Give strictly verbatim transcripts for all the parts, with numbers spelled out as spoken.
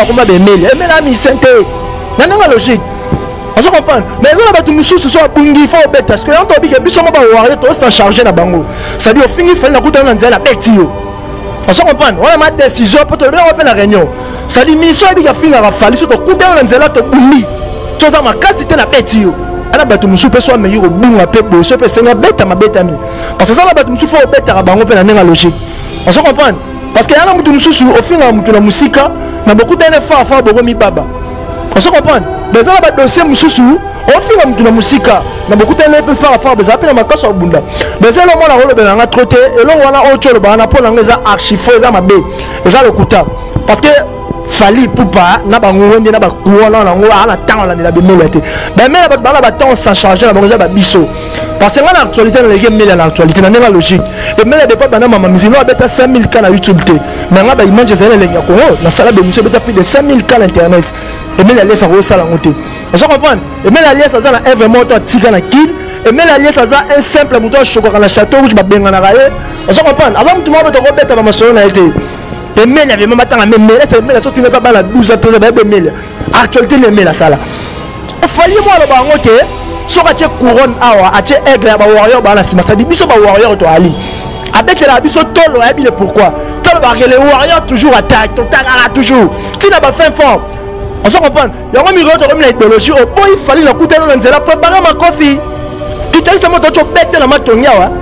combat de Emile. Emile a mis cinq ans. N'a pas logique. On se comprend. Mais là, tu me soucies sur Bungi, il faut bête. Parce que quand tu as dit que tu as s'en charger dans Bango. Ça dit au fin, il faut la route dans la bête. On se comprend. On a ma décision pour te donner la réunion. Ça dit, mission est bien fini à Rafale. Si tu as coupé dans la te Bungi, tu as ma casse, c'était la bête. Alors, tu me soucies sur meilleur au bout, à peu près, c'est une bête à ma bête amie. Parce que ça, tu me soucies sur bête à Bango, c'est la logique. On se comprend. Parce que y a un peu de soucis au fin de la musique, mais beaucoup d'efforts à faire pour mi baba. On se comprend. Mais ça va dossier mususu au fin de la musique, mais beaucoup d'efforts à faire pour appeler ma casse au bunda. Mais ça le monde a rôle de la trotter et l'on a autre chose pour l'anglais archivé ça m'a bé. Et ça le coûta. Parce que fali poupa na bango ndi na bakuwa na ngo ala temps la la bemelete. Ben mais la ba ba temps sans changer la bango ba biso. Parce que dans l'actualité, les gens mêlent l'actualité, c'est la logique. Et mais les pas maman misilo a bêta cinq mille cas à YouTube. Mais là, il mange des élèves les Congo. La salle de monsieur bêta plus de cinq mille cas à internet. Et mais la liesse à rose à la montée. Vous comprenez? Et mais la liesse à ça un vraiment tigre à kill. Et mais la liesse à ça un simple mouton chocolat à la château rouge ba benga na raye. Vous comprenez? Avant tout le monde te rebête à ma soeur na été. Et mais il y avait même temps à même mais c'est mais la sorte tu n'es pas la douze à treize ba mail. Actualité les mail la salle. Il fallait moi le bango que so ka couronne awa a che aigle ba warrior ba la sima ça dit biso ba warrior to ali avec la biso tolo ya bi le pourquoi tolo ba les warrior toujours attaque to tagara toujours tu n'as pas fait fort on se comprend yango mi roto comme la idéologie au boy il fallait la couteau dans nzela préparer ma coffee tu t'as seulement to bête na matongia wa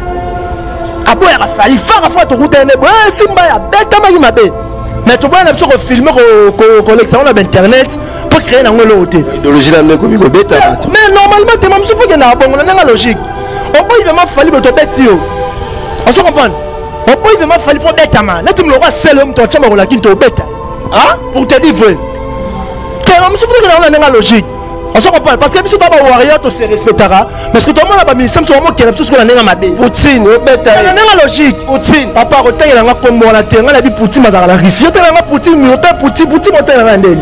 abo ya fali fara fa to couteau ne ba simba ya bête ma yimabe mais tu vois on a besoin de filmer ko collection na internet pour créer un hôtel. L'idéologie la comme il bêta. Mais normalement tu même souffle que na bon on a logique. Au bout il vraiment fallu to bête yo. On se comprend. Au bout il vraiment fallu faut bête man. Là tu me le roi seul homme toi chama la kin to bête. Hein? Pour te dire vrai. Tu même souffle que on a logique. On se comprend parce que si tu as un warrior tu se respectera parce que tout le monde a pas mis ça sur moi qui a tout ce qu'on a dans ma bé. Poutine bête. On a logique. Poutine. Papa retient la comme on la terre on a dit Poutine dans la Russie. Tu as Poutine mais tu Poutine Poutine monter dans l'Inde.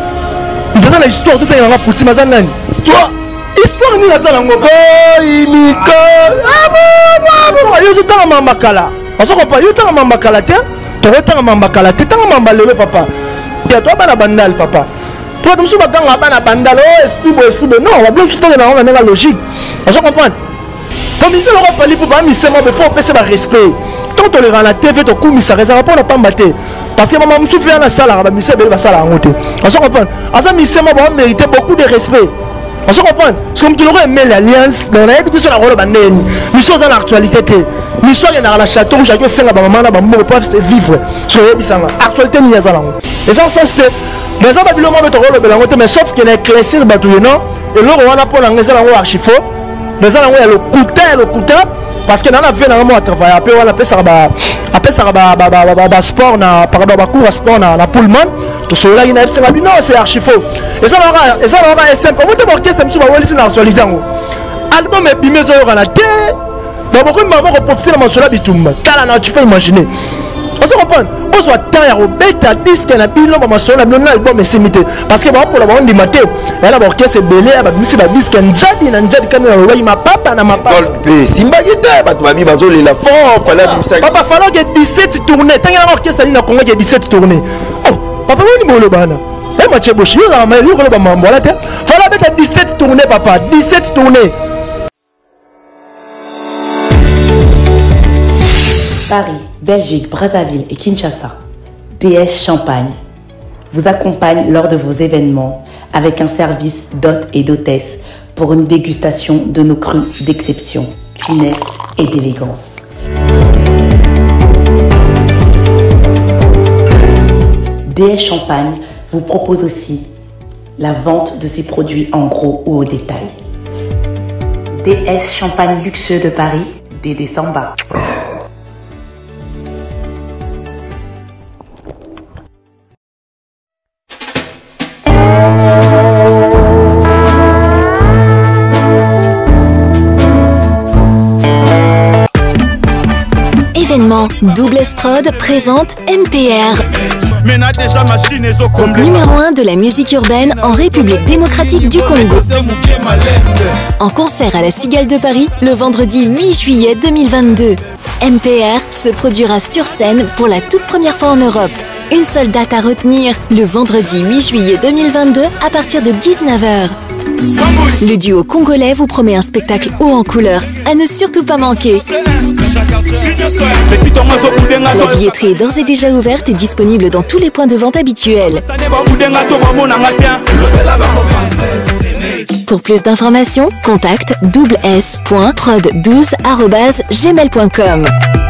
Dans la histoire tout est dans la Poutine dans l'Inde. Histoire histoire ni la zala ngoko imiko. Ah bon bon. Yo je t'en mambakala. On se comprend yo t'en mambakala te. Tu t'en mambakala te t'en mambalele papa. Et toi bana bandal papa. Toi tu me suis battant bana bandal oh esprit bon esprit non on va bien souffler dans la logique. On se comprend. Comme il s'est fallu pour pas misser moi il faut passer par respect. Tant on le rend la T V to coup ça réserve pas pas battre. Parce que maman me souffle dans la salle à misser belle salle à monter. On se comprend. À ça misser moi va mériter beaucoup de respect. On se comprend. Comme tu l'aurais aimé l'alliance dans la habitude sur la rôle bandeni. Nous sommes dans l'actualité. Nous sommes dans la château où chacun sait la maman là maman peut vivre. Sur les bisanga. Actualité ni yazala. Et ça ça c'était mais ça va bien le monde de rôle de la monter mais sauf qu'il y a éclairci le bateau non et là on a pour la ngeza la archifo. Mais ça là le couteau le couteau parce que dans la vie normalement à travailler après on appelle ça ba après ça ba ba ba ba sport na par rapport à cours sport na la Pullman tout cela il y a c'est la non c'est archi faux et ça là et ça là est simple on te marquer c'est sur wali c'est actualisé album est bimé zo na té donc beaucoup de maman profiter de mon cela bitumba kala na tu peux imaginer on se comprend on soit temps ya robeta disque na bilo ba cela non album est simité parce que ba pour la bande du matin et là orchestre belé ba misi ba disque njadi na njadi kamera wa ma papa na ma papa simba gita ba babi bazoli la fort fallait ça papa fallait que dix-sept tournées tant que orchestre na Congo que dix-sept tournées oh papa ni bolo bana et ma cheboshi yo na ma yo ko ba mambo la te fallait mettre dix-sept tournées papa dix-sept tournées. Paris, Belgique, Brazzaville et Kinshasa, D S Champagne vous accompagne lors de vos événements avec un service d'hôtes et d'hôtesses pour une dégustation de nos crus d'exception, finesse et d'élégance. D S Champagne vous propose aussi la vente de ses produits en gros ou au détail. D S Champagne luxueux de Paris, Dédé Samba. Double Esprod présente M P R. Groupe numéro un de la musique urbaine en République démocratique du Congo. En concert à la Cigale de Paris le vendredi huit juillet deux mille vingt-deux. M P R se produira sur scène pour la toute première fois en Europe. Une seule date à retenir, le vendredi huit juillet deux mille vingt-deux à partir de dix-neuf heures. Le duo congolais vous promet un spectacle haut en couleur à ne surtout pas manquer. La billetterie est d'ores et déjà ouverte et disponible dans tous les points de vente habituels. Pour plus d'informations, contacte s point prod douze arobase gmail point com.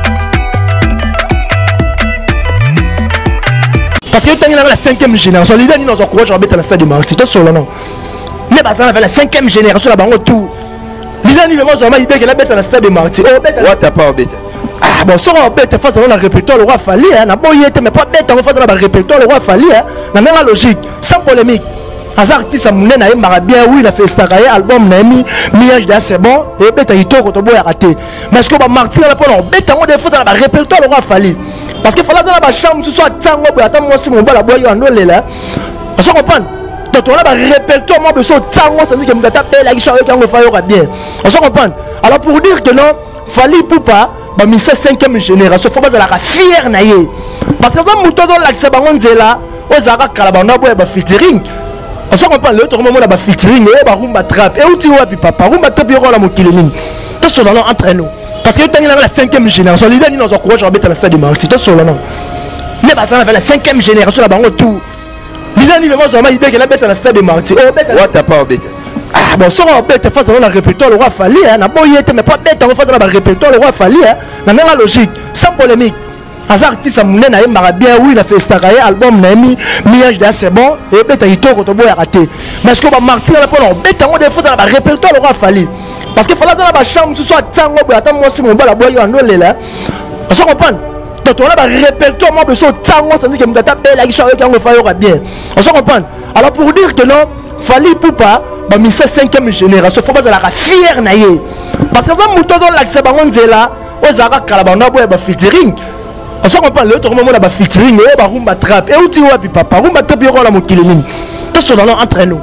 Parce que tu as la cinquième génération, l'idée est dans un courage à la stade de Marty, tu sur le nom. Mais bah, ça fait la cinquième génération là-bas au tout. L'idée est vraiment l'idée qu'elle a bête à la stade de Marty. Oh, bête. Ouais, t'as pas bête. Ah, bon, si on bête face à la répertoire, le roi Fali, hein, n'a pas y été, mais pas bête en face à la répertoire, le roi Fali, hein, n'a même la logique, sans polémique. Hazard qui s'est mouné, n'a pas bien, oui, il a fait Staraye, album, n'a mis, millage de c'est bon, et bête à Ito, quand on a raté. Mais est-ce que Marty, elle a pas bête en face à la répertoire, le roi Fali. Parce que fallait dans la chambre, ce soit tant que attends moi si mon bas la boire en eau là. On se comprend. Donc on a un répertoire moi besoin tant moi ça veut dire que me taper la histoire quand on fait bien. On se comprend. Alors pour dire que non, fallait pour pas ba mi cinquième génération, faut pas la fier naïe. Parce que quand mouton dans l'accès ba on là, on zara kalabanda boy ba featuring. On se comprend le autre moment là ba featuring et ba rumba trap. Et où tu vois puis papa, rumba trap yo la mo kilini. Tout ce dans entre nous. Parce que tu as la cinquième génération, l'idée est dans un courage à la stade de Marty, tu sur le nom. Mais ça fait la cinquième génération là-bas tout. L'idée est vraiment l'idée qu'elle a bête à la stade de Marty. Oh, bête. Ouais, t'as pas bête. Ah, bon, si on bête face à la répertoire, le roi Fali, hein, n'a pas y été, mais pas bête en face à la répertoire, le roi Fali, hein, n'a même la logique, sans polémique. Hazard qui s'est mouné, n'a pas bien, oui, il a fait Staraye, album, n'a mis, millage de c'est bon, et bête à Ito, quand on a raté. Mais est-ce que Marty, elle a pas bête en face à la répertoire, le roi Fali. Parce que fallait dans la chambre, ce soit tant que attends moi si mon bas la boire en eau là. On se comprend. Donc on a un répertoire moi besoin tant moi ça veut dire que me taper la histoire quand on fait bien. On se comprend. Alors pour dire que non, fallait pour pas ba mi cinquième génération, faut pas la fier naïe. Parce que quand mouton dans l'accès ba on là, on zara kalabanda boy ba featuring. On se comprend le autre moment là ba featuring et ba rumba trap. Et où tu vois puis papa, rumba trap yo la mo kilini. Tout ce dans entre nous.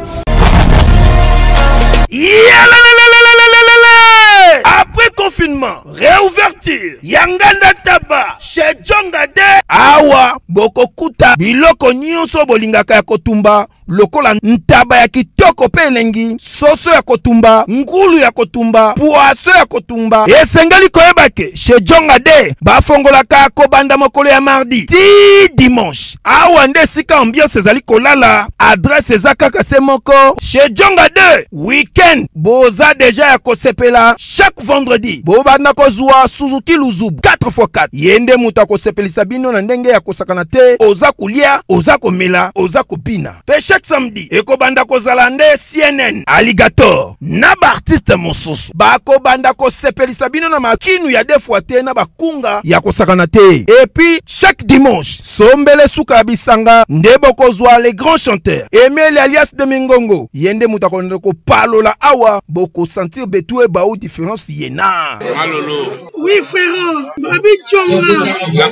Après confinement, réouverture, Yanganda Taba, chez Djongade, Awa, Bokokuta, Biloko Nyonso Bolingaka ya Kotumba, Lokola Ntaba ya Kitoko Pelengi, Soso ya Kotumba, Ngulu ya Kotumba, Poaso ya Kotumba, Esengali Koebake, chez Djongade, Bafongolaka Kobanda Mokolo ya mardi, ti dimanche, Awa nde sika ambiance ezali kolala, adresse ezakaka semoko, chez Djongade, weekend, Boza deja ya Kosepela, chaque vendredi, Bobanda Kozua Suzuki Luzubu quatre fois quatre. Yende muta Kosepelisa bino na ndenge ya kosakana te, oza kulia, oza komela, oza kopina. Pe chaque samedi, Eko banda kozalande C N N, Alligator, na ba artiste mosusu. Bako banda Kosepelisa bino na makinu ya defuate na bakunga ya kosakana te. Et puis chaque dimanche, Sombele Suka Bisanga, Ndebo Kozua les grands chanteurs. Emile alias de Mingongo. Yende muta ko palola awa, boko sentir betue ba ou différence yena. Malolo. Oui frère, Babi Tchonga.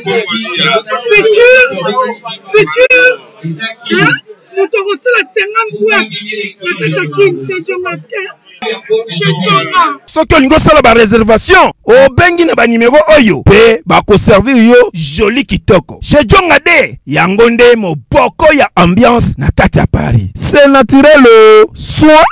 Futur, futur. Hein? Nous te recevons cinquante boîtes. La Katakin, c'est Tchongaske. Soki olingo sala ba réservation obengi na ba numéro oyo pe ba ko servir yo joli kitoko chez Djongade yango nde moboko ya ambiance na kati ya Paris. C'est naturel soin.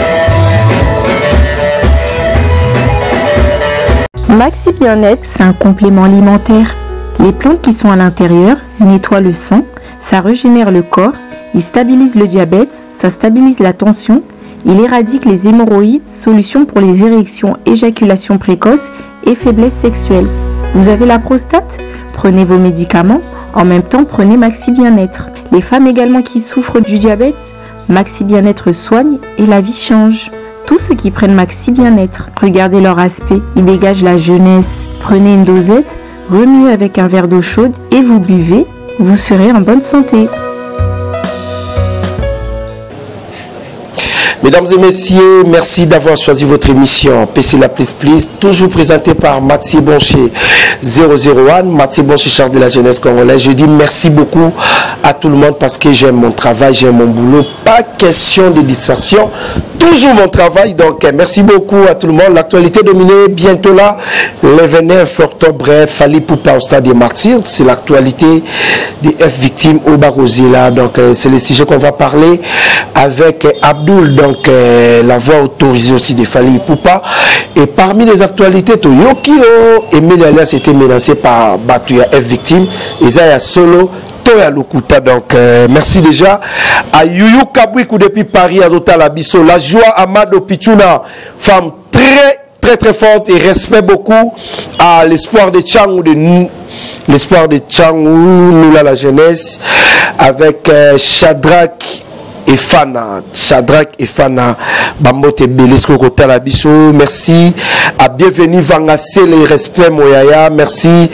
Maxi Bien-être, c'est un complément alimentaire. Les plantes qui sont à l'intérieur nettoient le sang, ça régénère le corps, il stabilise le diabète, ça stabilise la tension, il éradique les hémorroïdes, solution pour les érections, éjaculation précoce et faiblesse sexuelle. Vous avez la prostate? Prenez vos médicaments, en même temps prenez Maxi Bien-être. Les femmes également qui souffrent du diabète, Maxi Bien-être soigne et la vie change. Tous ceux qui prennent Maxi Bien-être, regardez leur aspect, ils dégagent la jeunesse. Prenez une dosette, remuez avec un verre d'eau chaude et vous buvez, vous serez en bonne santé. Mesdames et messieurs, merci d'avoir choisi votre émission P C La Plus Plus, toujours présentée par Mathieu Boncher zéro zéro un, Mathieu Boncher, char de la jeunesse congolaise. Je dis merci beaucoup à tout le monde parce que j'aime mon travail, j'aime mon boulot. Pas question de distraction, toujours mon travail. Donc merci beaucoup à tout le monde. L'actualité dominée, bientôt là, le vingt-neuf octobre, Fally Ipupa au stade des Martyrs. C'est l'actualité des F victimes au Barozila. Donc c'est le sujet qu'on va parler avec Abdul. Donc euh, la voix autorisée aussi de Fally Ipupa. Et parmi les actualités, Toyokio, Emile Alias était menacé par Batuya F victime. Isaiah Solo, Toya Lukuta. Donc euh, merci déjà à Yuyu Kabwiku depuis Paris, à Zotala Bisso. La joie Amado Pichuna, femme très très très forte et respect beaucoup à l'espoir de Tchangou, de l'espoir de Tchangou, nous là la jeunesse, avec euh, Shadrach et Fana, Shadrach et Fana, Bambote Belesko Kotala Bisso, merci à Bienvenue Vangasse, les respects Moyaya, merci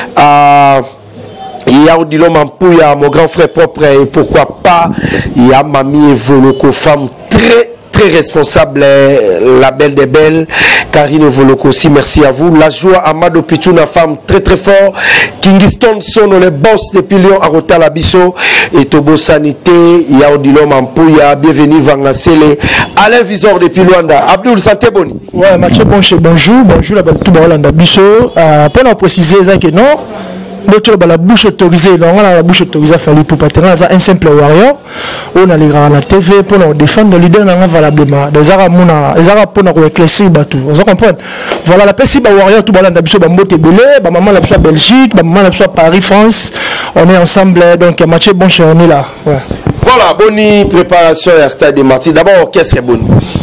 à Yaoudilo Mampouya, mon grand frère propre, et pourquoi pas, il y a Mami Evoloko, femme très très responsable, la belle des belles, Karine Voloko aussi, merci à vous. La joie Amado Pichuna, femme très très fort, Kingston Sono, les boss depuis Lyon, Arota Labisso, et Tobo Sanité, Yaoudilo Mampouya, Bienvenue Vangasele, Alain Visor depuis Luanda. Abdul, santé boni. Ouais, Mathieu Boncher, bonjour, bonjour, la belle tout Luanda Bisso. Euh, pour nous préciser, ça que non. La bouche autorisée, la bouche autorisée, Fally Ipupa, un simple warrior. On a les grands à la T V pour nous défendre le leader valablement. Les arabes pour nous éclaircir bateau. Vous comprenez? Voilà la personne warrior, tout le monde a besoin de Mbote Belé, maman a besoin de Belgique, maman a besoin de Paris, France. On est ensemble, donc Mathieu Boncher, on est là. Ouais. Voilà, bonne préparation à Stade des Martyrs. D'abord, orchestre est bon.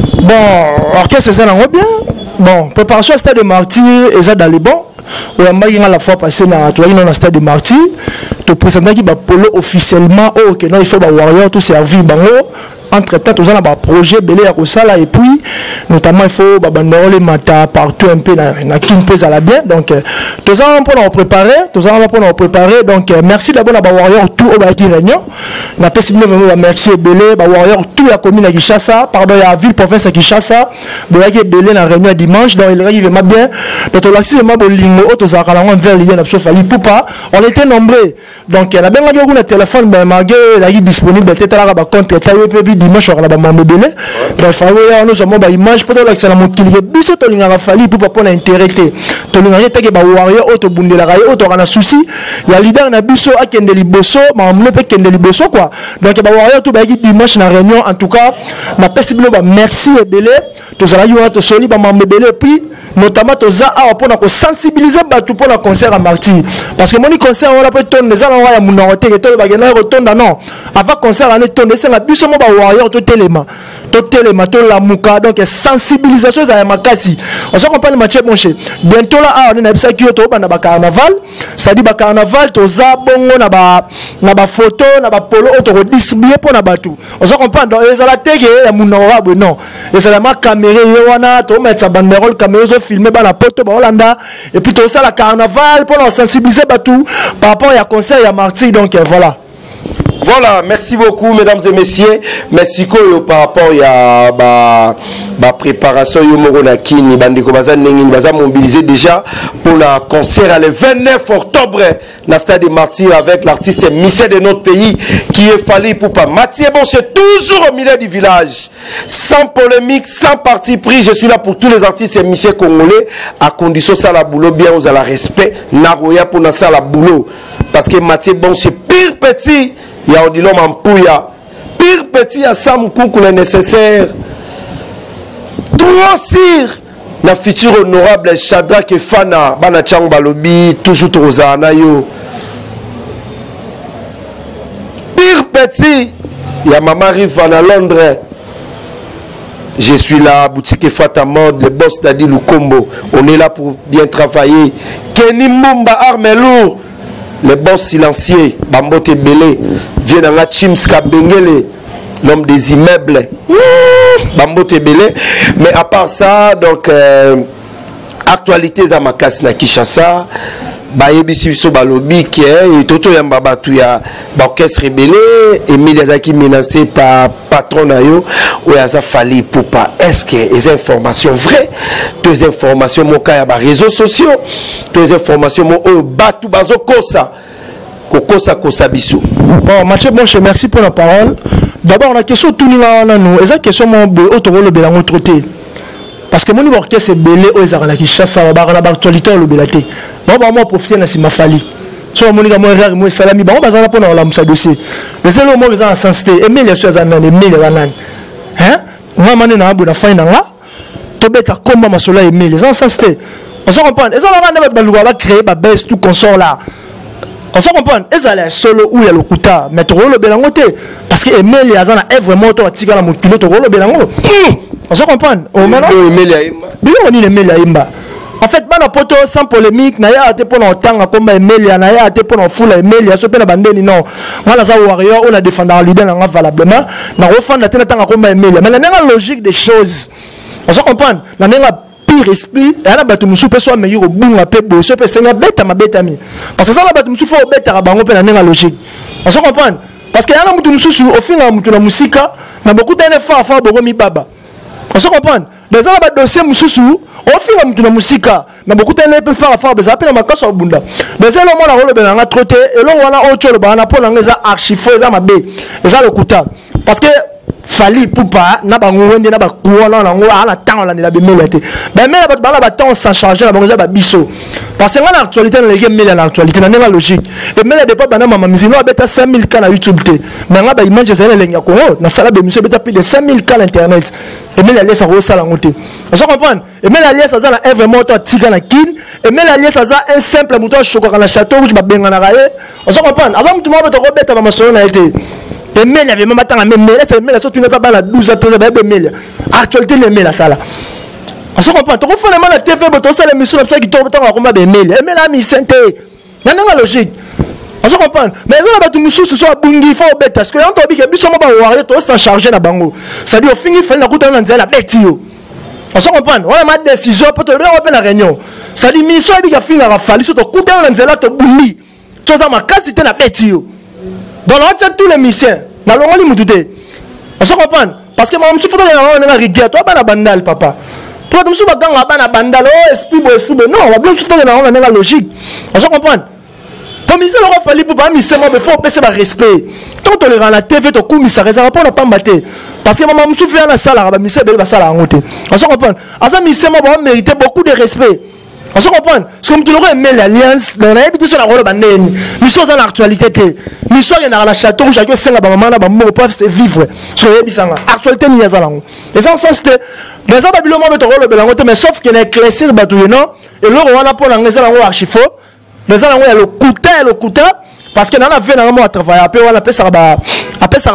Bon, orchestre, c'est bien. Bon, préparation à Stade des Martyrs, et ça dans les bons. On a la fois passé dans le stade de Martyrs, tu présentes qui polo officiellement, oh, que non, il faut que warrior tout servir bango. Entre temps, tout ça a un projet belé à Rosala et puis notamment il faut les matins partout un peu dans King Pez à la bien. Donc tout ça on peut nous préparer, tout ça on peut nous préparer. Donc merci d'abord à warrior tout au baki réunion. On a passé vraiment merci belé ba warrior tout la commune à Kinshasa, pardon la ville province à Kinshasa. Belé belé la réunion dimanche donc il arrive vraiment bien. Donc l'accès vraiment bolingo auto ça la vers lien na Fally Ipupa. On était nombreux. Donc la bien nga le téléphone ben magé la disponible peut-être là ba compte taille puis dimanche on a la maman belé. Donc Fally nous avons ba image peut-être l'accès na mokili biso to linga Fally Ipupa pour l'intérêt. To linga teke ba warrior auto bundela rayo auto kana souci. Ya leader na biso akende liboso ma mle pe kende liboso quoi. Donc ba warrior tout ba dimanche na réunion en tout cas ma possible ba merci et belé. To zala yo to soli ba maman belé puis notamment to za a pour na sensibiliser batu pour le concert à Martyrs parce que mon concert on a peut tourner ça on va ya munorote que to ba gena retonda non avant concert on est tourner c'est la biso mo ba warrior to téléma to téléma to la muka donc sensibilisation ça ya makasi on se comprend Mathieu Boncher bientôt là on est na bisa ki to ba na ba carnaval ça dit ba carnaval to za bongo na ba na ba photo na ba polo to distribuer pour na batu on se comprend donc ça la tege ya munorote non et c'est la ma caméra wana to mettre sa banderole caméra filmer ba la poto ba Hollanda et puis tout ça la carnaval pour sensibiliser batou par rapport à concert à Martyrs donc voilà. Voilà, merci beaucoup mesdames et messieurs. Merci beaucoup par rapport à la bah, préparation Yomoronakini, Bandeko Bazan Nengin Bazan mobilisé déjà pour le concert le vingt-neuf octobre dans le stade des Martyrs avec l'artiste missé de notre pays qui est Fally Ipupa. Mathieu Boncher toujours au milieu du village. Sans polémique, sans parti pris, je suis là pour tous les artistes et missés congolais à condition ça la boulot bien aux à la respect. Naroya pour ça la boulot. Parce que Mathieu Boncher pire petit. Il y a Odilo Mampouya. Pire petit à Sam Koukou le nécessaire. Trop sire. La future honorable Shadrach et Fana. Bana Tchang Balobi. Toujours Trozana yo. Pire petit. Il y a Maman Rive à Londres. Je suis là, boutique Fata Mode, le boss d'Adi Lukombo. On est là pour bien travailler. Kenny Mumba Armelour. Les boss silencieux, Bambote Belé, vient dans la Chimska Bengele, l'homme des immeubles, Bambote Belé. Mais à part ça, donc, euh, actualité Zamakas na Kinshasa, Bayebi so Balobi, qui est, Toto Yambaba, tout ya, orchestre rebellé, Emile Yazaki menacé par, par patron na yo ou aza Fally Ipupa. Est-ce que les informations vraies, les informations mon cas ya réseaux sociaux, les informations mon o batu bazo kosa kokosa kosa biso. Bon, Mathieu Bonche, merci pour la parole. D'abord, la question tout là nous, est-ce question mon auto le belango troté. Parce que mon niveau orchestre est belé aux Arana qui chasse à la actualité le belaté. Bon, bah moi profiter na sima Fally. So mon gars moi rare moi salami ba on bazana pour na la musa dossier. Mais c'est le moment ils ont sensité aimer les choses en aimer les ranan. Hein? Moi mané na abu na fin na nga. To beta combat masola aimer les gens sensité. On se comprend. Et ça va na ba luga ba créer ba baisse tout consort là. On se comprend. Et ça là solo où il y a le kuta mettre le belango té parce que aimer les azana est vraiment to atika la mokilo to le belango. On se comprend. On maintenant aimer les imba. Bien on dit aimer les imba. En fait, bana poto sans polémique, na ya ate pona otanga komba Emelia, na ya ate pona fula Emelia, so pena bandeni non. Voilà ça warrior, on a défendu leader na valablement, na refanda tena tanga komba Emelia. Mais la même logique des choses. On se comprend. La même pire esprit, et la batu musu pe so meilleur bunga pe bo, so pe senga beta ma beta mi. Parce que ça la batu musu fo beta bango pe na même logique. On se comprend. Parce que yana mutu musu au fin na mutu na musika, na beaucoup d'ene fa fa bo mi baba. On se comprend. Dans un dossier mususu, au fil de la musique, na beaucoup de gens peuvent faire affaire des appels à ma casse au bunda. Dans un moment la rôle de la traité et l'on a autre chose bana pour l'anglais archivé ça ma bé. Et ça le coûta parce que Fally Ipupa na ba ngwende na ba kuona na ngwa ala temps la la bemelete. Ben mais la ba ba temps sans changer la banza ba biso. Parce que dans l'actualité dans les game mais l'actualité na n'est logique. Et mais des pas bana mama mizino abeta cinq mille cas na YouTube té. Mais nga ba image za les nga Congo na sala be monsieur beta plus de cinq mille cas internet. Et mais la laisse à ça la monter. On se comprend. Et mais la laisse ça est vraiment toi tika na kin. Et mais la laisse ça un simple mouton chocolat na château où je ba benga na raye. On se comprend. Avant tout le monde peut rebeta ba masolo na été. Et mais il y avait même temps même mais c'est mais tu n'es pas dans la douze à treize avec mais actualité les mais la sala. On se comprend. Tu refais la T V boto ça les missions ça qui tombe dans combat des mails. Et mais la mi santé. Na nga logique. On se comprend. Mais ça va tout monsieur ce soit bungi faut bête parce que on t'a dit que biso ba warrior to sans charger na bango. Ça dit au fini fait la route dans la bête yo. On se comprend. On a ma décision pour te reprendre la réunion. Ça dit mission bi ka fini la Fally so to kuta na nzela to bungi. To za makasi na bête yo. Dans l'autre tous les missions, dans le monde ils on se comprend parce que moi je suis foutu dans la rigueur, toi pas la bandale papa. Toi tu me suis pas dans la bandale, oh esprit bon esprit bon non, on va bien foutu dans la logique. On se comprend. Comme il s'est le Fally Ipupa mission mais faut passer par respect. Quand on le rend la T V to coup ça réserve pas pas battre parce que maman me suis fait la salle la mission belle la salle à monter. On se comprend. À ça mission moi mériter beaucoup de respect. On se comprend. Comme tu l'aurais aimé l'alliance, on a habité sur la rôle bandeni. Nous sommes dans l'actualité. Nous sommes dans la château où chacun sait la maman, la maman peut vivre. Sur les bisanga. Actualité ni yazalango. Et ça, ça c'était. Mais ça, Babylone m'a mis au rôle de la mais sauf qu'il y a éclairci le bateau, non. Et là, on a pour l'anglais à la archifo. Les alango, il y a le couteau, le couteau. Parce que dans la vie, on a travaillé. Après, on a fait ça, après ça,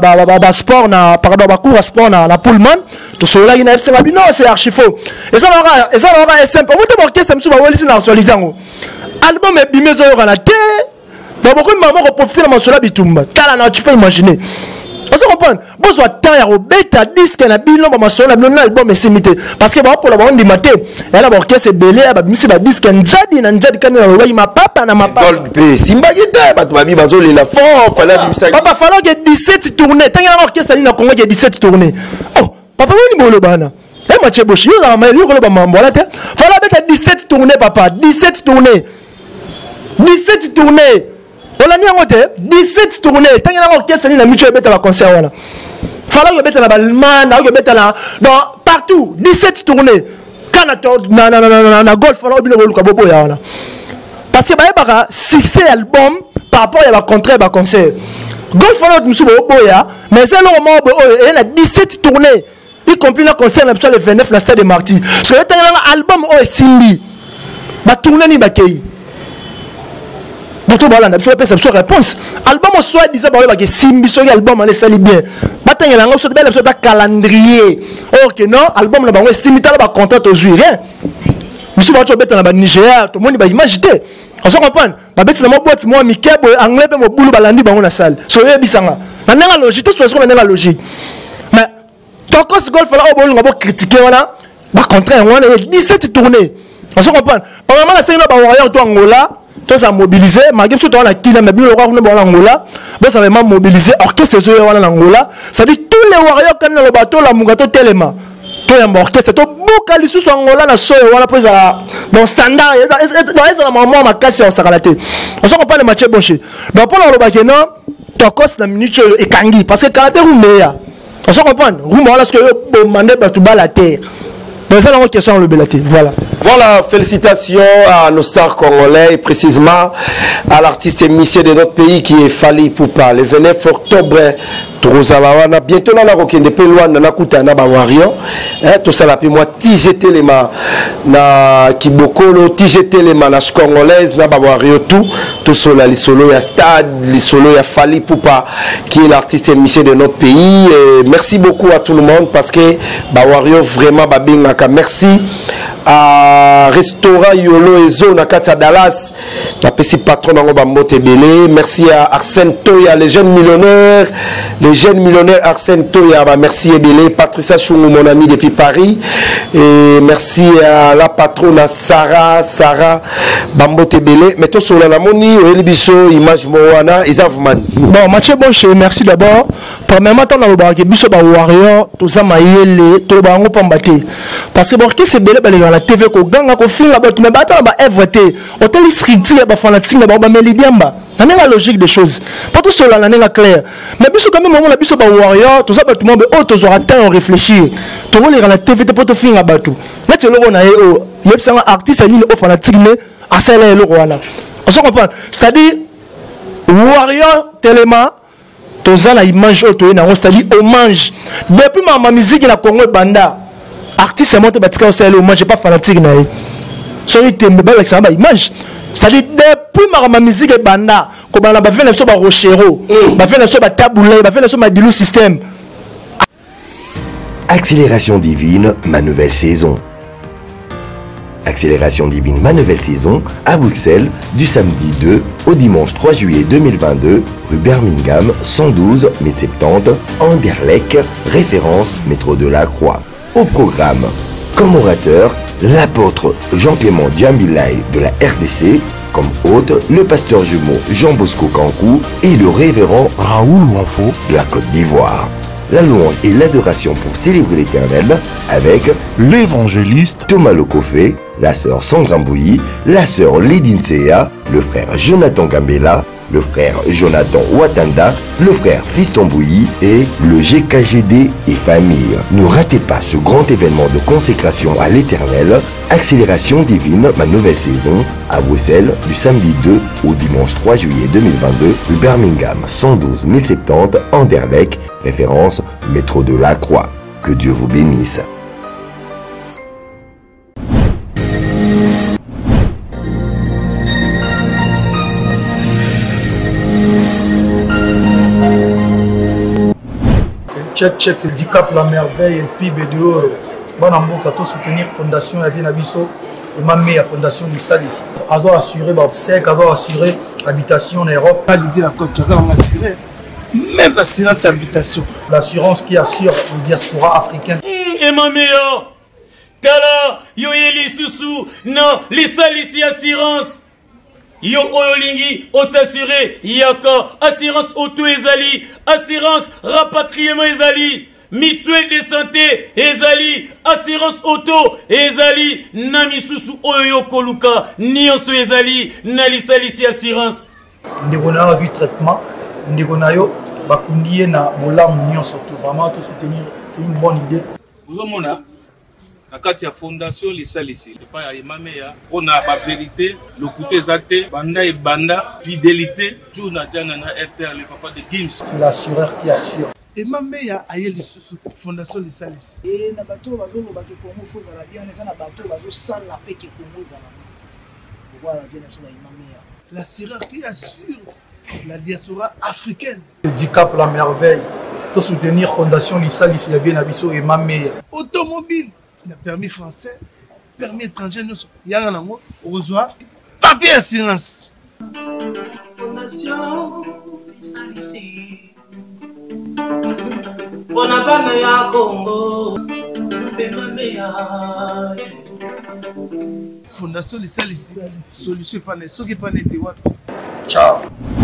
sport, par rapport à cours, sport, na Pullman. Tout cela, il y a F C non, c'est archi faux. Et ça, et ça, on va simple. On va te marquer, c'est un peu dans l'actualité. Album est bimé sur la terre. Donc, beaucoup de mamans ont profité de mon sola bitumba. Tu peux imaginer. On se comprend. Bon, soit temps, il y a un bêta disque, il y a un bilan, il y a un album est simité. Parce que pour la bande du matin, il y a un orchestre belé, il y a un disque, il y a un disque, il y a un papa, il y a Simba Gita, tu vas dire, il y a fort, il fallait papa, il fallait dix-sept tournées. Il y a un orchestre, il y a dix-sept tournées. Oh, papa, il y a un bana. Eh, Mathieu Boshi, il y a un bana. Il fallait mettre dix-sept tournées, papa. dix-sept tournées. dix-sept tournées. On a mis dix-sept tournées. Tant qu'il y a un orchestre, il y a un concert. Il fallait mettre la Balman, dans partout. dix-sept tournées. Canada, na golf, il fallait mettre le parce que il y a un succès album par rapport à la contraire à concert. Golf, il fallait mettre le mais c'est le moment où il y a dix-sept tournées. Y compris le concert le vingt-neuf, la stade de Marty. Parce que il y a un album où il y a Simbi. Il y a tourné ni bakei. Bato bala na biso pesa biso réponse album soit disait ba ba ke simbi so album ale sali bien batangela ngo so bela biso ta calendrier OK non album na bango simita la ba contrat aujourd'hui rien biso ba to beta na ba Nigeria to moni ba image te on se comprend ba beti na mo boîte mo mikebo anglais pe mo bulu balandi bango na salle so ye bisanga na nga logique tout so na nga logique mais tokos golf la o bolu ngabo critiquer wana ba contrat wana dix-sept tournées on se comprend par moment la scène ba warrior to Angola Toi, ça a mobilisé, malgré tout, on a qui, mais bien, on a Angola, ben, ça a vraiment mobilisé, orchestre, c'est en Angola, ça dit tous les warriors, quand le bateau, la Mugato Telema, tout le orchestre, tout le monde, sur Angola, la soeur, on a pris dans standard, dans la maman, ma casse, on s'est raté. On s'en comprend les matchs bonchés. Donc, pour le Bakena, tu as cause la minute et Kangi, parce que Karaté Rouméa, on s'en comprend, Rouméa, parce que vous demandez à la terre. Donc, c'est la question, le Belaté. Voilà. Voilà, félicitations à nos stars congolais et précisément à l'artiste émissé de notre pays qui est Fally Ipupa. Le vingt-neuf octobre, Trozalawana, bientôt là, on a loin na kutana ba Wario, tout ça là puis moi tijeté les ma na Kibokolo, tijeté les ma na congolaise na ba Wario tout, tout cela les solo ya stade, les solo ya Fally Ipupa qui est l'artiste émissé de notre pays. Et merci beaucoup à tout le monde parce que ba Wario vraiment ba bingaka. Merci à restaurant Yolo Ezo na kati ya Dallas, na pesi patron nango ba mbote belé. Merci à Arsène Toya, les jeunes millionnaires, les jeunes millionnaires Arsène Toya, bah merci Ebele, Patricia Chungu, mon ami depuis Paris, et merci à la patronne Sarah, Sarah Bambote belé. Mais tout sur la moni, Elibiso, image Moana, Isavman. Bon, Mathieu Bonche, merci d'abord. Premièrement, dans le bar, Biso ba warrior, tout ça m'a yélé, tout le bango pambaté. Parce que bon, qui c'est belé, belé la T V ko ganga ko film ba mais ba ta ba F T hôtel stricti ba fanatique ba ba melidiamba na la logique des choses pas tout cela na la clair mais biso quand même moment la biso ba warrior tout ça ba tout monde oh to aura temps réfléchir to voler la T V pour to film ba tout là tu le na e o yep ça artiste ni au fanatique mais à cela le roi on se comprend c'est-à-dire warrior tellement to za la image to na on c'est-à-dire hommage depuis ma musique la Congo banda artiste monte batika au sel moi j'ai pas fanatique na so ite me ba ça ba image c'est-à-dire depuis ma musique et banda ko bana ba fait so ba rochero ba fait so ba taboulé ba fait so ma dilou système. Accélération divine, ma nouvelle saison. Accélération divine, ma nouvelle saison à Bruxelles du samedi deux au dimanche trois juillet deux mille vingt-deux, rue Birmingham cent douze mille soixante-dix, Anderlecht, référence métro de la Croix. Au programme, comme orateur, l'apôtre Jean-Clément Djambilay de la R D C, comme hôte, le pasteur jumeau Jean-Bosco Kankou et le révérend Raoul Wanfo de la Côte d'Ivoire. La louange et l'adoration pour célébrer l'Éternel avec l'évangéliste Thomas Lokofé, la sœur Sandra Mbouyi, la sœur Lydine Sea, le frère Jonathan Gambela, le frère Jonathan Ouattanda, le frère Fiston Bouilly et le G K G D et famille. Ne ratez pas ce grand événement de consécration à l'Éternel, Accélération divine, ma nouvelle saison, à Bruxelles du samedi deux au dimanche trois juillet deux mille vingt-deux, rue Birmingham cent douze mille soixante-dix, Anderlecht, référence métro de la Croix. Que Dieu vous bénisse. Check, check, c'est dix cap la merveille et P I B de Oro. Bon, on va soutenir la fondation Yavien Abisso et ma meilleure fondation du Sal ici. Ils ont assuré l'obsèque, ils ont assuré l'habitation en Europe. Pas de dire la cause qu'ils ont assuré. Même l'assurance habitation. L'assurance qui assure la diaspora africaine. Et ma meilleure, Tala, yo yeli susu, non, les Sal ici assurance. Yo oyolingi, o s'assurer, yaka, assurance auto ezali, assurance rapatriement ezali, mutuelle de santé ezali, assurance auto ezali, namisusu oyo koluka, nyonso ezali, nalisalisi assurance. Ndeko na yo vu traitement, ndeko na yo bakundiye na bolamu nyonso tout, vraiment tout soutenir, c'est une bonne idée. Vous avez na kati ya fondation lisalisi epa ya emameya on a ba vérité le côté exacté banda et banda fidélité jour na jana na R T L le papa de Gims, c'est l'assureur qui assure. Emameya aye lisusu fondation lisalisi et na bato bazo lo bato Congo faut za la bien eza na bato bazo sala pe ke Congo za la bien voilà vient sur Emameya l'assureur qui assure la diaspora africaine. dix cap la merveille pour soutenir fondation lisalisi Yavien Abisso et Emameya. Automobile, le permis français, permis étranger, nous sommes au revoir, papier assurance. Fondation lisalisi on n'a pas meilleur Congo, Emameya. fondation lisalisi solution epana soki epana ete wapi. Ciao.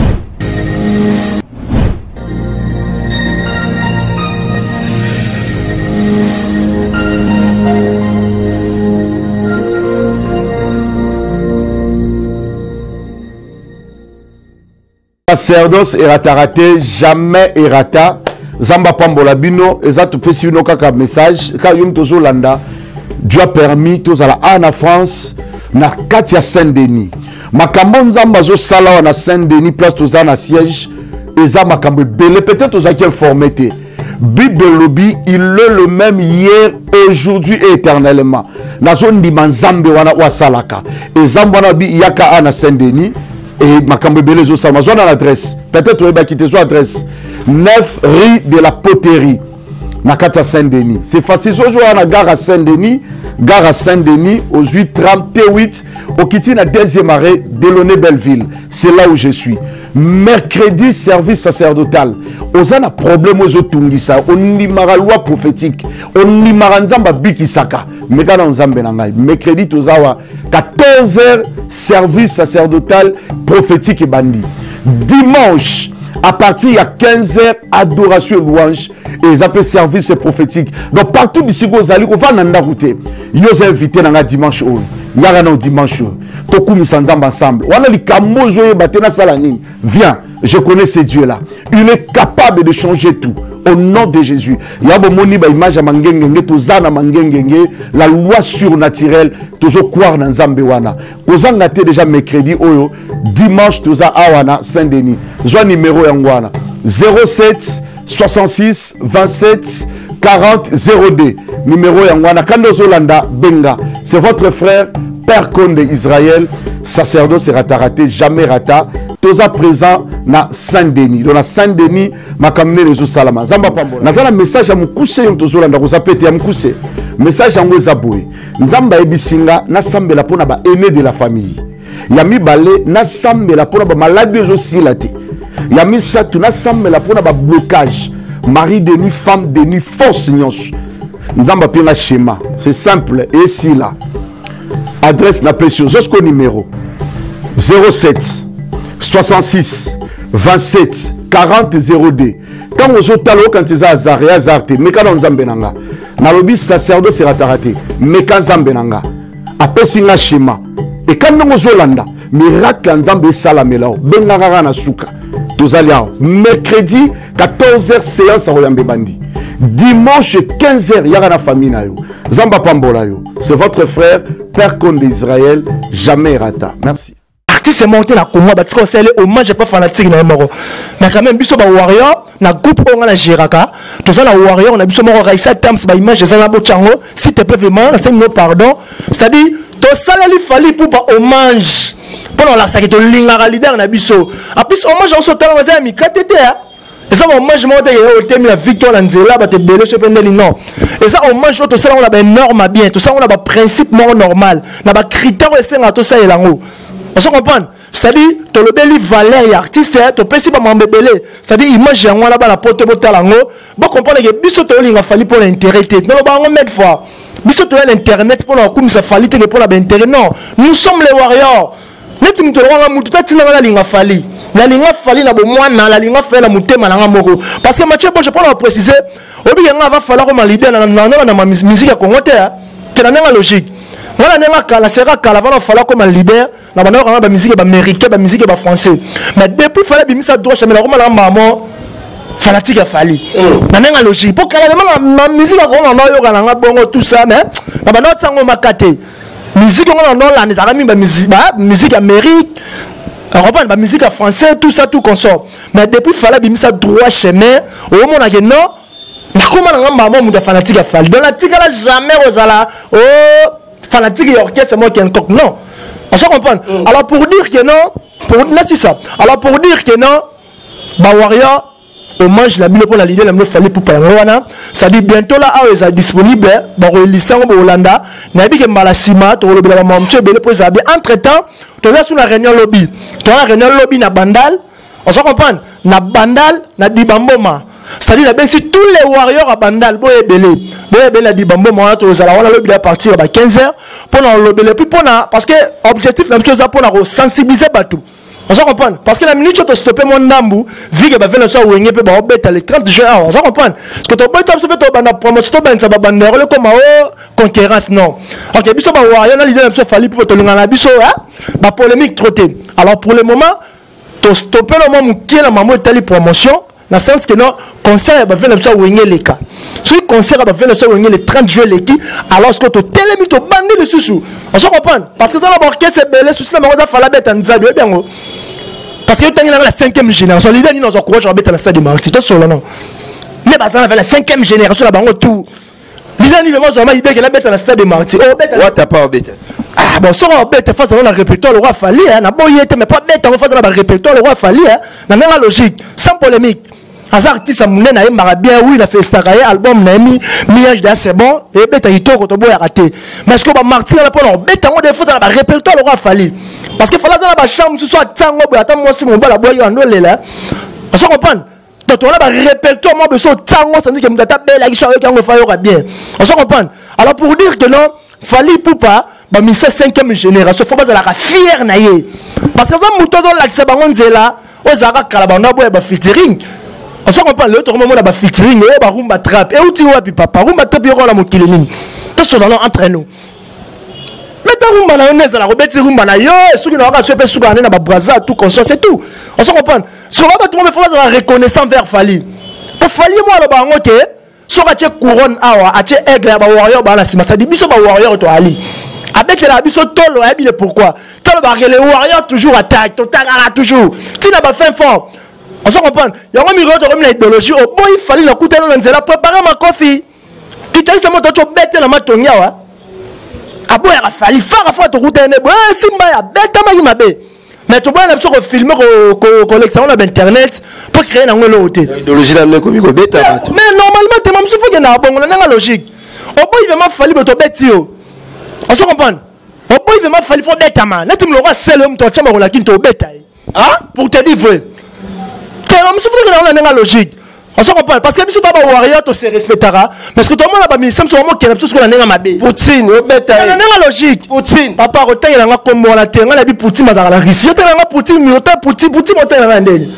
Sacerdoce erata raté, jamais erata. Zamba Pambola Bino, Ezatu Pesino Kaka message, quand Yum Tozo Landa, Dieu a permis, tous à la Anna France, na Katia Saint-Denis. Makambon Zamba Zo Sala na Saint-Denis, place Toza na siège, Eza Makambo Belé, peut-être Toza qui informé. Bible Lobby, il est le même hier, aujourd'hui et éternellement. Na zone di Manzambe wana wa Salaka. Et Zambana bi Yaka Anna Saint-Denis. Et Makambo Belé Zo Sala, ma l'adresse. Peut-être on va quitter son adresse. neuf rue de la Poterie. Nakata Saint-Denis. C'est facile. Aujourd'hui, on a gare à Saint-Denis. Gare à Saint-Denis, aux huit trente-huit. Au Kitty, la deuxième arrêt, Delaunay Belleville. C'est là où je suis. Mercredi, service sacerdotal. On a un problème aux Otungisa. On y mara loi prophétique. On y mara nzamba bikisaka. Mais quand on zambe nangai. Mercredi, tozawa. quatorze heures, service sacerdotal prophétique et bandit. Dimanche, à partir de quinze heures, adoration et louange, et ils appellent service prophétique. Donc partout ici, vous allez, on va dans la route. Ils ont invité dans la dimanche. Il y a un dimanche. Toku Missanzamba ensemble. On a les Kamozo et Batena Salanine. Viens, je connais ce Dieu-là. Il est capable de changer tout. Au nom de Jésus. Il y a une image à Mangengenge, Tozana Mangengenge, la loi surnaturelle, toujours croire dans Zambewana. Vous en avez déjà mercredi, Oyo, dimanche, Toza Awana, Saint-Denis. Joie numéro Yangwana. zéro sept soixante-six vingt-sept quarante zéro deux. Numéro Yangwana. Kando Zolanda, Benga. C'est votre frère, Père Conde d'Israël, sacerdoce rata raté, jamais rata. Toza présent na Saint-Denis. Dans la Saint-Denis, ma kamine les salama. Zamba pambola. Nazala message à Mukuse yom tozo landa kozapete ya Mukuse. Message à Ngweza boy. Nzamba ebisinga na sambela pona ba aîné de la famille. Yami balé na sambela pona ba maladie zo silate. Yami satu na sambela pona ba blocage. Mari de nuit, femme de nuit, force nyonso. Nzamba pina schéma. C'est simple et si là. Adresse na pression. Jusqu'au numéro zéro sept soixante-six vingt-sept quarante zéro deux. Quand vous êtes allé quand ils ont azaré, azarté, mais quand on zambenanga, na lobi sacerdoce sera raté, mais quand zambenanga, après singa schéma. Et quand nous zolanda, miracle en zambe salamelao, benanga na suka. Tozalia, mercredi quatorze heures séance à Royambe Bandi. Dimanche quinze heures, il y a la famille na yo. Zamba Pambola yo. C'est votre frère, Père Conde d'Israël, jamais rata. Merci. Artiste monté na Congo, bah tu sais le hommage pas fanatique na moro. Mais quand même biso ba warrior na groupe on a Jiraka, tout ça la warrior on a biso moro Raissa Tams ba image za na bochango, s'il te plaît vraiment, c'est nous pardon. C'est-à-dire tout ça là il fallait pour ba hommage. Pour la saké to lingara leader na biso. A plus hommage on sauter na za mi katete hein. Et ça hommage monté au thème la victoire na nzela ba te belé ce pendeli non. Et ça hommage tout ça on a ba norme bien, tout ça on a ba principe normal, na ba critère et c'est tout ça et lango. On se comprend. C'est-à-dire, tu as le bel valeur artiste, tu peux pas m'embêter. C'est-à-dire, image en là-bas la porte de talango. Bon, comprendre que biso tu as fallu pour l'intérêt. Non, on va mettre fois. Biso tu as l'internet pour la comme ça fallu pour l'intérêt. Non, nous sommes les warriors. Net tu te rends mutu ta tina la linga fali. La linga fali na bo mwana la linga fali la mutema na moko. Parce que Mathieu bon je peux le préciser. Obi nga va falloir comme leader na na na musique ya Congo te. C'est la logique. Voilà nenga kala sera kala va falloir comme leader na bana ba musique ba américain ba musique ba français mais depuis fallait bimisa droit jamais la la maman fanatique a fali na nenga logique pour kala na musique ko na yo kala nga bongo tout ça mais na bana tsango makate musique on na la nzaka mi ba musique ba musique amérique reprendre ba musique français tout ça tout consort mais depuis fallait bimisa droit chemin au monde que non na comment na maman mu fanatique a fali dans la tika la jamais rozala oh fanatique et orchestre, c'est moi qui ai un coq. Non. On se comprend. Mm. Alors pour dire que non, pour non, c'est ça. Alors pour dire que non, bah warrior, hommage la mille pour la l'idée, la mille fallait pour Pangwana. Ça dit bientôt là, ah, ils sont disponibles. Bah release en Hollanda. Nabi que Malasima, tu le bel monsieur, bel pour ça. Entre temps, tu es sur la réunion lobby. Tu as la réunion lobby na Bandal. On se comprend. Na Bandal, na Dibamboma. C'est-à-dire, si tous les warriors à Bandal, boy belé. boye bela di bambo mo to zala wana lobi à partir ba quinze heures pour na lobele puis pour na parce que objectif na chose pour na sensibiliser batou. On s'en comprend parce que la minute tu stopper mon ndambu vige ba vela so wenge pe ba obeta le trente juin on s'en comprend parce que to beta so to bana promotion to benza ba bandero le comme o concurrence non. OK biso ba wa yana l'idée na fali pour to ngana biso hein ba polémique trotté. Alors pour le moment to stopper le moment qui la maman tali promotion dans le sens que non concert va faire ça wenge les cas. Ce concert va faire ça wenge le trente juin les qui alors que to telemi to bandi le sous. On s'en comprend parce que ça la orchestre c'est belé sous la maman fala beta nzado bien go. Parce que tu as la cinquième génération, l'idée nous encourage à mettre dans le stade de Marseille. C'est solo non. Mais bazar avec la cinquième génération là-bas tout. L'idée nous vraiment l'idée que la mettre dans le stade de Marseille. Oh bête. Ouais, t'as pas bête. Ah bon, ça on bête face dans la répertoire le roi Fali hein, na boyé mais pas bête en face dans la répertoire le roi Fali hein. Na la logique, sans polémique. Azar artiste amune na yemba bien oui il a fait staraye album na mi miage da c'est bon et bête il to ko to boy raté. Mais est-ce que ba Marseille là pour bête on des fois dans la répertoire le roi Fali. Parce que fallait dans la chambre ce soit tango boy attends moi si mon bala boy on le là. On se comprend. Donc on a ba répertoire moi besoin tango ça dit que m'ta belle qui soit tango fayo bien. On se comprend. Alors pour dire que non Fali Poupa ba mi cinquième génération faut pas la fier na yé. Parce que ça mouton dans l'accès bango nzela ozaka kala bana boy ba featuring. On se comprend l'autre moment là ba featuring et ba rumba trap et outi wapi papa rumba trap yo la mokili nini. Tout ça dans entre nous. Mais ta rumba na oneza la robeti rumba na yo et ceux qui n'ont pas su faire na ba braza tout conscience c'est tout. On se comprend. Sur la tout le monde faut la reconnaissance vers Fali. Pour Fali moi le ba ngote so ka che couronne awa a che aigle ba warrior ba na sima ça dit biso ba warrior to ali. Avec la biso tolo et bien pourquoi. Tolo ba les warrior toujours attaque, to tagara toujours. Tu n'as pas fait fort. On se comprend. Il y a un miro de remis l'idéologie au boy Fali na kuta na nzela préparer ma coffee. Tu t'as ça mo to bête na matonya wa. Abo ya Fali fara fa to kuta ne bo simba ya bête ma mabe. Mais tu vois on a besoin de filmer ko collection na internet pour créer na ngolo hotel. L'idéologie na ne ko bête. Mais normalement tu m'as souffert na bon na logique. Au boy il va Fali to bête yo. On se comprend. Au boy il va Fali fo bête ma. Na tu me le roi c'est l'homme to chama la kinto bête. Hein? Pour te dire vrai. On me souffre que la logique. On se comprend parce que si tu as un warrior, tu se respectera. Mais ce que tout le monde a mis, c'est un mot qui est absolument que la mabe. Poutine, au bête. La logique. Poutine. Papa, au temps il y a comme on a dit, on a dit Poutine dans la Russie. Il y a Poutine, mais autant Poutine, Poutine, autant il y a un délai.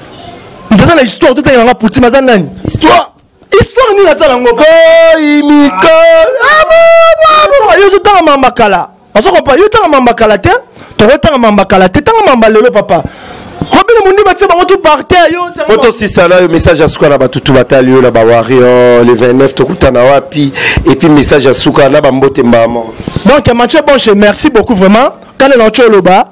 Dans l'histoire, tout il y a Poutine, mais un histoire. Histoire ni la salle en goko. Imiko. Ah bon, bon, bon. Yo t'en mambakala. On se comprend. Yo t'en mambakala te. Tu t'en mambakala te. T'en mambalelo papa. Robin Mundi va te faire tout par terre. Photo si ça là, message à Souka là bas tout batalio là bas warrior le vingt-neuf to kutana wapi et puis message à Souka là bas mbote mbama. Donc Mathieu Bonche, merci beaucoup vraiment. Quand on est là bas,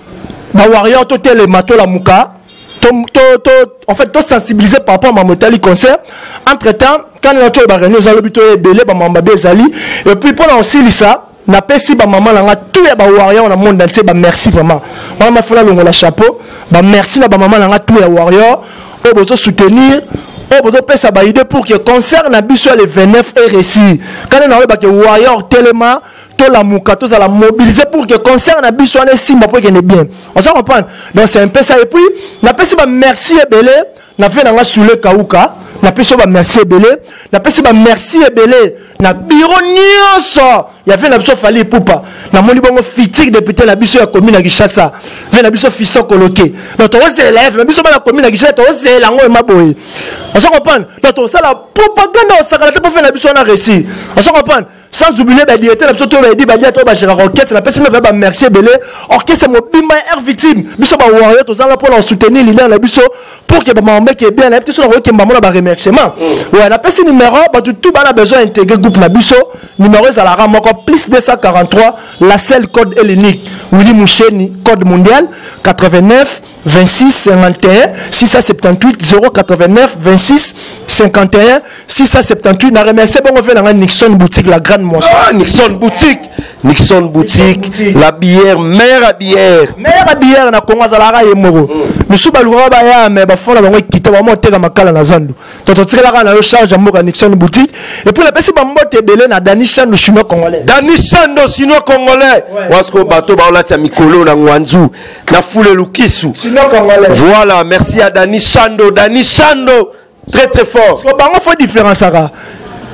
bas warrior to tele mato la muka. To to en fait to sensibiliser par rapport à Mamotali concert. Entre temps, quand on est là bas nous allons plutôt belé bas mamba bezali et puis pendant aussi ça. Na pesi ba maman la nga tout ya ba warrior na monde entier ba merci vraiment maman fona longo la chapeau ba merci na ba maman la nga tout ya warrior o bozo soutenir o bozo pesa ba idée pour que concert na biso le vingt-neuf est réussi quand na ba que warrior tellement to la muka to za la mobiliser pour que concert na biso na simba pour que ne bien on s'en comprend donc c'est un peu ça et puis na pesi ba merci et belé na fait na nga soule kauka na pesi ba merci et belé na pesi ba merci et belé na bureau nyonso ya fait na biso Fali Poupa na moni bongo fitique député na biso ya commune ya Gishasa fait na biso fisto coloqué donc to se élève na biso na commune ya Gishasa to se lango e maboye on se comprend donc to ça la propagande au sakala te pour faire na biso na récit on se comprend sans oublier ba directeur na biso to ba di ba dia to ba gérer orchestre na personne va ba merci belé orchestre mo bimba air victime biso ba warrior to ça la pour soutenir l'idée na biso pour que ba mambe qui bien na biso na ko kemba mona ba remerciement ouais na personne numéro ba tout ba na besoin intégrer groupe na biso numéro ça la rend encore plus deux cent quarante-trois la seule code hélénique Willy Moucheni code mondial quatre-vingt-neuf vingt-six cinquante et un six cent soixante-dix-huit zéro quatre-vingt-neuf vingt-six cinquante et un six cent soixante-dix-huit na remercier bon on fait dans Nixon boutique la grande monstre ah Nixon boutique Nixon boutique la bière mère à bière mère à bière na Congo Zalara et Moro monsieur balura ba ya mais ba fona bango kita ba moteka makala na zandu toto tsela na yo charge amoka Nixon boutique et puis la personne ba mbote belé na Dani Chando chinois congolais Dani Chando chinois congolais wasko bato ba ola tya mikolo na Ngwanzu na foule lukisu chinois congolais voilà merci à Dani Chando Dani Chando très très fort parce que bango faut différence ça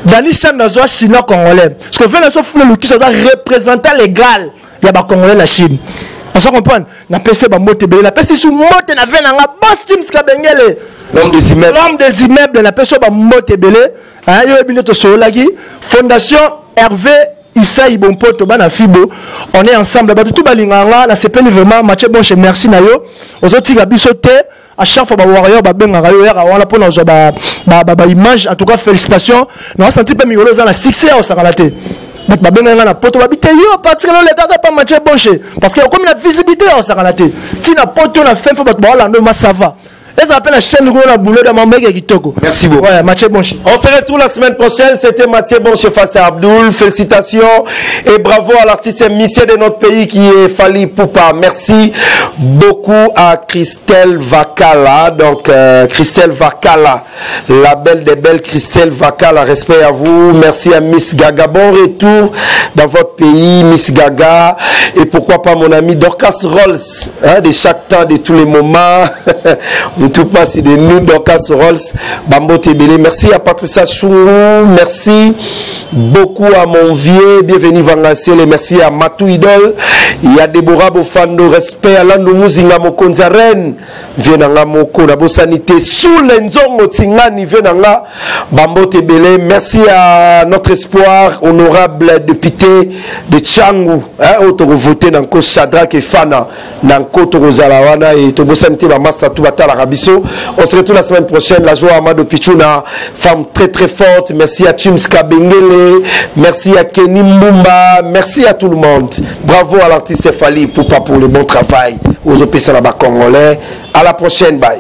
Dani Chan nazwa chinois congolais parce que venez so fule le qui ça représentant légal ya ba congolais la Chine. On se comprend na pese ba mote belé la pese sous mote na vena nga boss James Kabengele l'homme des immeubles l'homme des immeubles la pese ba mote belé hein yo bino to solaki fondation Hervé Issa Ibompoto bana Fibo on est ensemble ba tout balinganga na sepeli vraiment match bon chez merci na yo ozoti ga bisote à chaque fois ba warrior ba benga yo ya wala pona zo ba ba ba image en tout cas félicitations na senti pe migolo za na succès au sakalate mais ba benga na poto ba bité yo parce que l'état pas match bon chez parce que comme la visibilité au sakalate ti na poto na fin fois ba wala no ma ça va. Et ça appelle la chaîne de boulot de mon mec Kitoko. Merci beaucoup. Ouais, Mathieu Bonche. On se retrouve la semaine prochaine. C'était Mathieu Bonche face à Abdoul. Félicitations et bravo à l'artiste émissé de notre pays qui est Fali Poupa. Merci beaucoup à Christelle Vakala. Donc, euh, Christelle Vakala, la belle des belles Christelle Vakala. Respect à vous. Merci à Miss Gaga. Bon retour dans votre pays, Miss Gaga. Et pourquoi pas mon ami Dorcas Rolls, hein, de chaque temps, de tous les moments. Tout passe de nous, Dorcas Rolls, Bambo Tébélé. Merci à Patricia Chourou, merci beaucoup à mon vieux, bienvenue Vangassel, et merci à Matou Idol, il y a Deborah Bofando, respect à Lando Mouzinga Mokonzaren, Vienanga Moko, Nabo Sanité, sous l'enzongo Tingani, Vienanga, Bambo Tébélé. Merci à notre espoir, honorable député de Tchangou, hein, autour voté dans Kos Sadrak et Fana, dans Koto Zalawana et Tobo Sanité, Bamasta Toubata la On se retrouve la semaine prochaine. La joie Amado Pichuna, femme très très forte. Merci à James Kabengele. Merci à Kenny Mbumba. Merci à tout le monde. Bravo à l'artiste Fali Poupa pour le bon travail. Aux O P C Congolais. À la prochaine. Bye.